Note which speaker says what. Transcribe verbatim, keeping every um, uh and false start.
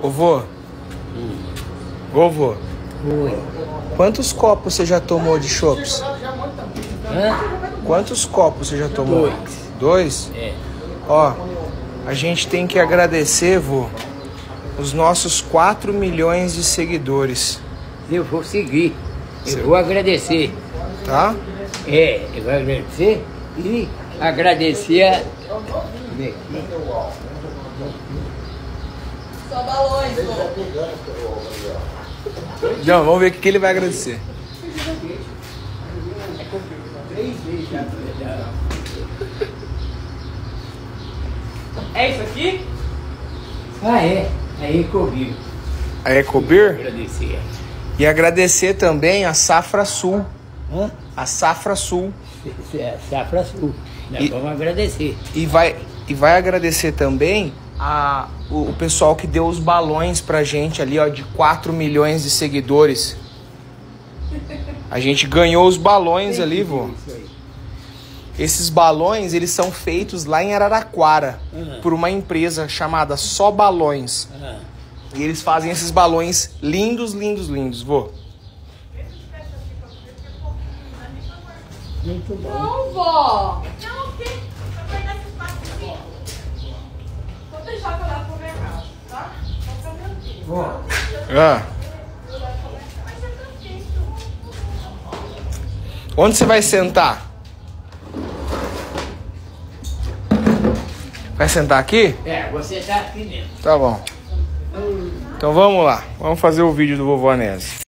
Speaker 1: Ô vô,
Speaker 2: Hum.
Speaker 1: vovô,
Speaker 2: Oi.
Speaker 1: quantos copos você já tomou de chopps?
Speaker 2: Hã?
Speaker 1: Quantos copos você já tomou?
Speaker 2: Dois.
Speaker 1: Dois?
Speaker 2: É.
Speaker 1: Ó, a gente tem que agradecer, vô, os nossos quatro milhões de seguidores,
Speaker 2: Eu vou seguir. Eu
Speaker 1: Seu-
Speaker 2: vou agradecer.
Speaker 1: tá?
Speaker 2: É, eu vou agradecer e agradecer a...
Speaker 3: Só balões, vô.
Speaker 1: Não, vamos ver o que que ele vai agradecer.
Speaker 3: É isso aqui?
Speaker 2: Ah, é. Aí comigo.
Speaker 1: A Ecobir.
Speaker 2: Agradecer.
Speaker 1: E agradecer também a Safra Sul.
Speaker 2: Hã?
Speaker 1: A Safra Sul.
Speaker 2: Safra Sul. Nós
Speaker 1: E-
Speaker 2: vamos agradecer.
Speaker 1: E vai, e vai agradecer também a, o, o pessoal que deu os balões pra gente ali, ó, de quatro milhões de seguidores. A gente ganhou os balões ali, vô.
Speaker 2: Isso aí.
Speaker 1: Esses balões, eles são feitos lá em Araraquara,
Speaker 2: Uhum.
Speaker 1: por uma empresa chamada Só Balões.
Speaker 2: Ah,
Speaker 1: E eles fazem esses balões lindos, lindos, lindos, vô.
Speaker 2: muito bom.
Speaker 3: Não, vó. Não, o quê? Vai pegar esse espaço aqui. Vou deixar que eu levo pro mercado, tá? Vou ficar tranquilo.
Speaker 2: Bom,
Speaker 1: Ah.
Speaker 3: Vai ser tranquilo.
Speaker 1: Onde você vai sentar? Vai sentar aqui?
Speaker 2: é, você tá aqui mesmo.
Speaker 1: Tá bom. Então vamos lá. Vamos fazer o vídeo do vovô Anésio.